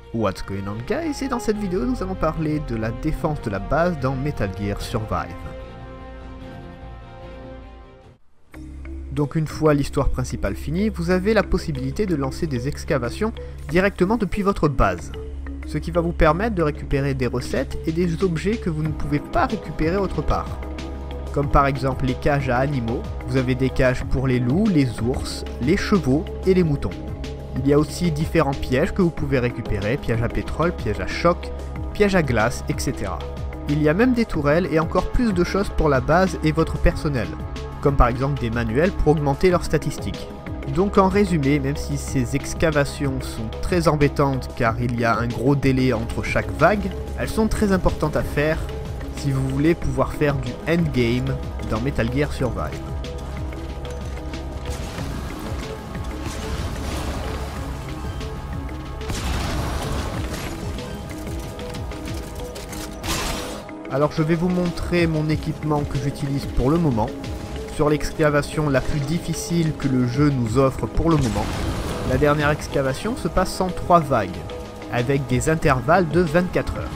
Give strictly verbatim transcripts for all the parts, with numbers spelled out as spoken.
What's going on guys, et dans cette vidéo nous allons parler de la défense de la base dans Metal Gear Survive. Donc une fois l'histoire principale finie, vous avez la possibilité de lancer des excavations directement depuis votre base. Ce qui va vous permettre de récupérer des recettes et des objets que vous ne pouvez pas récupérer autre part. Comme par exemple les cages à animaux, vous avez des cages pour les loups, les ours, les chevaux et les moutons. Il y a aussi différents pièges que vous pouvez récupérer, pièges à pétrole, pièges à choc, pièges à glace, et cetera. Il y a même des tourelles et encore plus de choses pour la base et votre personnel, comme par exemple des manuels pour augmenter leurs statistiques. Donc en résumé, même si ces excavations sont très embêtantes car il y a un gros délai entre chaque vague, elles sont très importantes à faire si vous voulez pouvoir faire du endgame dans Metal Gear Survive. Alors je vais vous montrer mon équipement que j'utilise pour le moment, sur l'excavation la plus difficile que le jeu nous offre pour le moment. La dernière excavation se passe en trois vagues, avec des intervalles de vingt-quatre heures.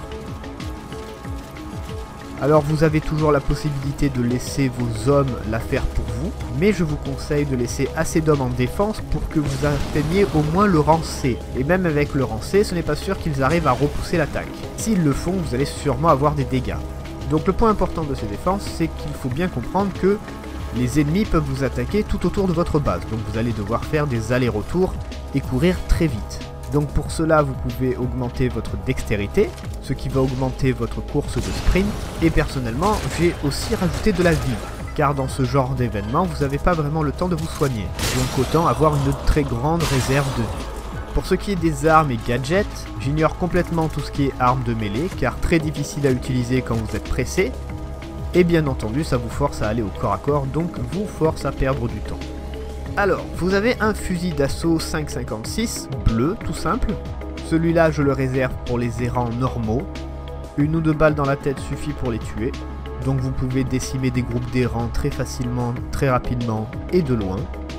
Alors vous avez toujours la possibilité de laisser vos hommes la faire pour vous, mais je vous conseille de laisser assez d'hommes en défense pour que vous atteigniez au moins le rang C. Et même avec le rang C, ce n'est pas sûr qu'ils arrivent à repousser l'attaque. S'ils le font, vous allez sûrement avoir des dégâts. Donc le point important de ces défenses, c'est qu'il faut bien comprendre que les ennemis peuvent vous attaquer tout autour de votre base. Donc vous allez devoir faire des allers-retours et courir très vite. Donc pour cela, vous pouvez augmenter votre dextérité, ce qui va augmenter votre course de sprint. Et personnellement, j'ai aussi rajouté de la vie, car dans ce genre d'événement, vous n'avez pas vraiment le temps de vous soigner. Donc autant avoir une très grande réserve de vie. Pour ce qui est des armes et gadgets, j'ignore complètement tout ce qui est armes de mêlée, car très difficile à utiliser quand vous êtes pressé. Et bien entendu, ça vous force à aller au corps à corps, donc vous force à perdre du temps. Alors, vous avez un fusil d'assaut cinq cinquante-six, bleu, tout simple. Celui-là, je le réserve pour les errants normaux. Une ou deux balles dans la tête suffit pour les tuer. Donc vous pouvez décimer des groupes d'errants très facilement, très rapidement et de loin.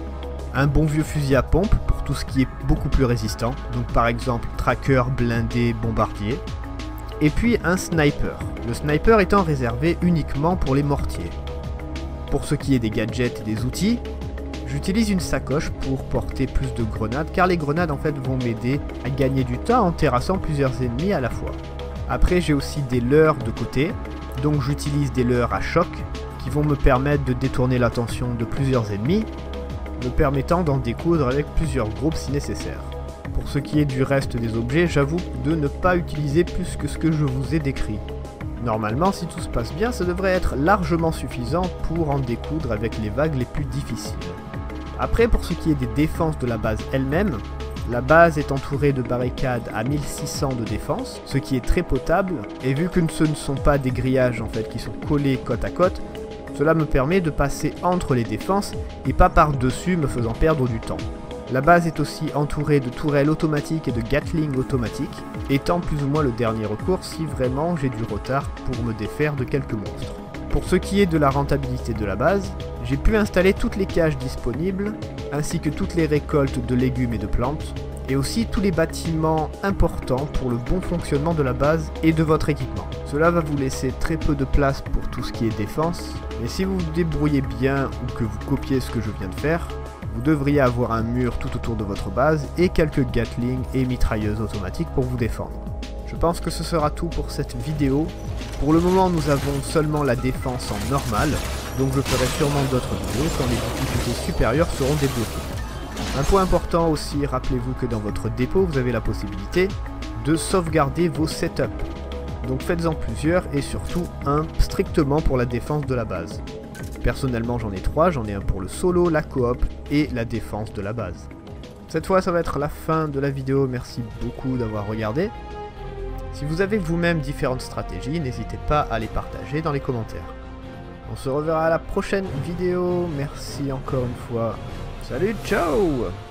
Un bon vieux fusil à pompe pour tout ce qui est beaucoup plus résistant. Donc par exemple, tracker, blindé, bombardier. Et puis un sniper. Le sniper étant réservé uniquement pour les mortiers. Pour ce qui est des gadgets et des outils, j'utilise une sacoche pour porter plus de grenades, car les grenades en fait vont m'aider à gagner du temps en terrassant plusieurs ennemis à la fois. Après j'ai aussi des leurres de côté, donc j'utilise des leurres à choc qui vont me permettre de détourner l'attention de plusieurs ennemis, me permettant d'en découdre avec plusieurs groupes si nécessaire. Pour ce qui est du reste des objets, j'avoue de ne pas utiliser plus que ce que je vous ai décrit. Normalement, si tout se passe bien, ça devrait être largement suffisant pour en découdre avec les vagues les plus difficiles. Après, pour ce qui est des défenses de la base elle-même, la base est entourée de barricades à mille six cents de défense, ce qui est très potable, et vu que ce ne sont pas des grillages en fait qui sont collés côte à côte, cela me permet de passer entre les défenses et pas par-dessus me faisant perdre du temps. La base est aussi entourée de tourelles automatiques et de Gatling automatiques, étant plus ou moins le dernier recours si vraiment j'ai du retard pour me défaire de quelques monstres. Pour ce qui est de la rentabilité de la base, j'ai pu installer toutes les cages disponibles, ainsi que toutes les récoltes de légumes et de plantes, et aussi tous les bâtiments importants pour le bon fonctionnement de la base et de votre équipement. Cela va vous laisser très peu de place pour tout ce qui est défense, mais si vous vous débrouillez bien ou que vous copiez ce que je viens de faire, vous devriez avoir un mur tout autour de votre base et quelques Gatling et mitrailleuses automatiques pour vous défendre. Je pense que ce sera tout pour cette vidéo. Pour le moment, nous avons seulement la défense en normal, donc je ferai sûrement d'autres vidéos quand les difficultés supérieures seront débloquées. Un point important aussi, rappelez-vous que dans votre dépôt, vous avez la possibilité de sauvegarder vos setups. Donc faites-en plusieurs et surtout un strictement pour la défense de la base. Personnellement, j'en ai trois, j'en ai un pour le solo, la coop et la défense de la base. Cette fois, ça va être la fin de la vidéo, merci beaucoup d'avoir regardé. Si vous avez vous-même différentes stratégies, n'hésitez pas à les partager dans les commentaires. On se reverra à la prochaine vidéo, merci encore une fois. Salut, ciao!